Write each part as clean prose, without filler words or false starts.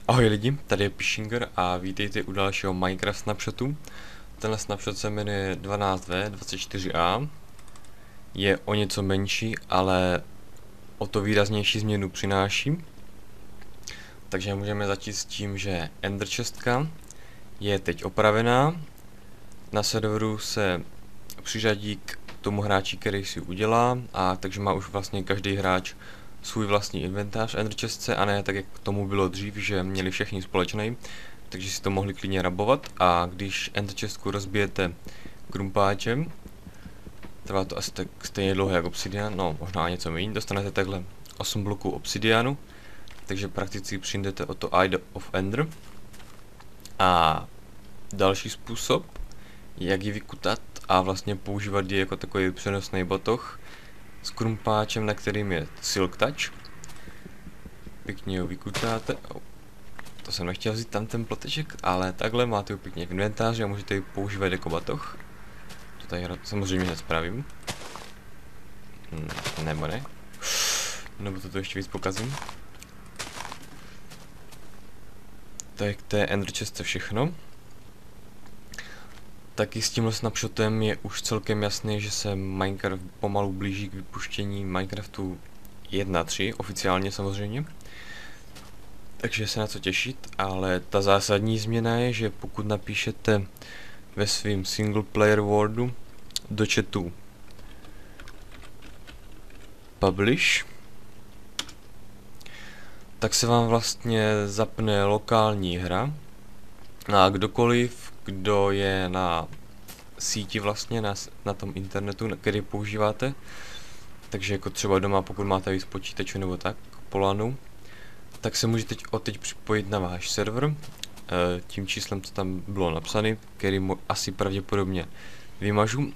Ahoj lidi, tady je Pishinger a vítejte u dalšího Minecraft snapshotu. Tenhle snapshot se jmenuje 12v24a. Je o něco menší, ale o to výraznější změnu přináší. Takže můžeme začít s tím, že Ender chestka je teď opravená. Na serveru se přiřadí k tomu hráči, který si udělá, a takže má už vlastně každý hráč svůj vlastní inventář Ender chestce, a ne tak, jak tomu bylo dřív, že měli všichni společný, takže si to mohli klidně rabovat. A když Ender chestku rozbijete krumpáčem, trvá to asi tak stejně dlouho jako obsidian, no možná něco méně, dostanete takhle 8 bloků obsidianu, takže prakticky přijdete o to Eye of Ender. A další způsob, jak ji vykutat a vlastně používat ji jako takový přenosný batoh s krumpáčem, na kterým je Silk Touch. Pěkně ho vykutáte. To jsem nechtěl vzít tam ten ploteček, ale takhle máte ho pěkně v inventáři a můžete ji používat jako batoh. To tady samozřejmě hned spravím. Nebo ne. Nebo to ještě víc pokazím. Tak to je Ender chest všechno. Taky s tímhle snapshotem je už celkem jasný, že se Minecraft pomalu blíží k vypuštění Minecraftu 1.3, oficiálně samozřejmě. Takže se na co těšit, ale ta zásadní změna je, že pokud napíšete ve svým single player worldu do chatu publish, tak se vám vlastně zapne lokální hra a kdokoliv, kdo je na síti vlastně, na tom internetu, který používáte, takže jako třeba doma, pokud máte víc počítačů nebo tak, po LANu, tak se můžete teď připojit na váš server tím číslem, co tam bylo napsané, který asi pravděpodobně vymažu.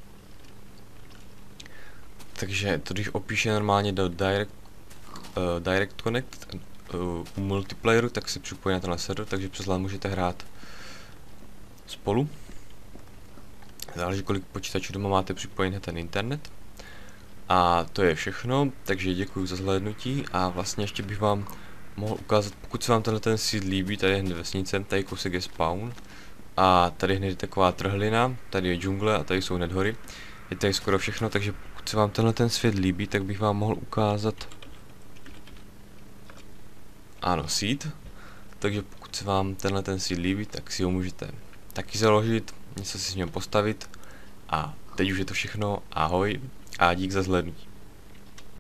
Takže to, když opíše normálně do Direct Connect u multiplayeru, tak se připojí na tenhle server, takže přes LAN můžete hrát spolu. Záleží, kolik počítačů doma máte připojený na ten internet. A to je všechno, takže děkuji za zhlédnutí a vlastně ještě bych vám mohl ukázat, pokud se vám ten seed líbí, tady je hned vesnice, tady kousek je spawn a tady hned je taková trhlina, tady je džungle a tady jsou hned hory. Je tady skoro všechno, takže pokud se vám ten svět líbí, tak bych vám mohl ukázat, ano, seed. Takže pokud se vám ten seed líbí, tak si ho můžete taky založit, něco si s ním postavit. A teď už je to všechno, ahoj a dík za zhlédnutí.